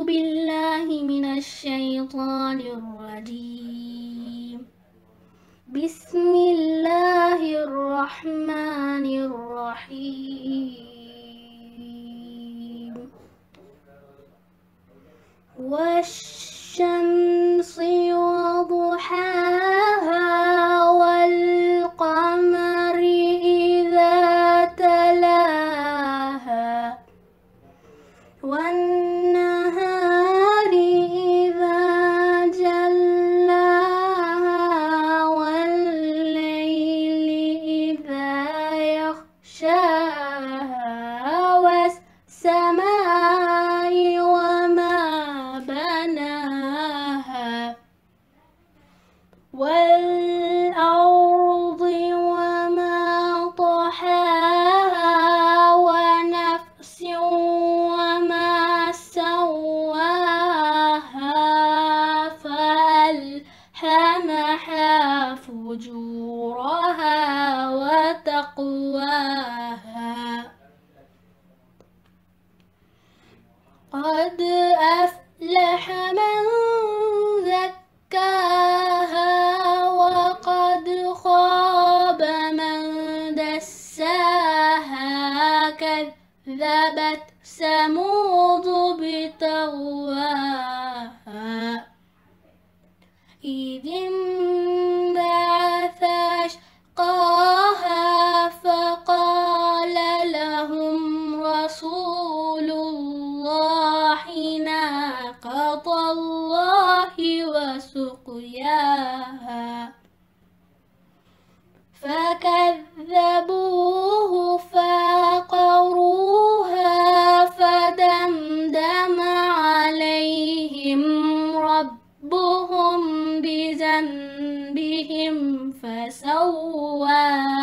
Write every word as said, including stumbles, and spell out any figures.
بالله من الشيطان الرجيم. بسم الله الرحمن الرحيم. والشمس وضحاها والقمر إذا تلاها والنهار إذا جلاها والليل إذا يغشاها والسماء وما بناها والأرض وما طحاها ونفس وما سواها فألهمها فجورها وتقواها. قد أفلح من زكاها وقد خاب من دساها. كذبت ثمود بطغواها إذ انبعث أشقاها فقال لهم رسول الله ناقة الله وسقياها فكذبوه فعقروها فدمدم عليهم ربهم بذنبهم فسواها.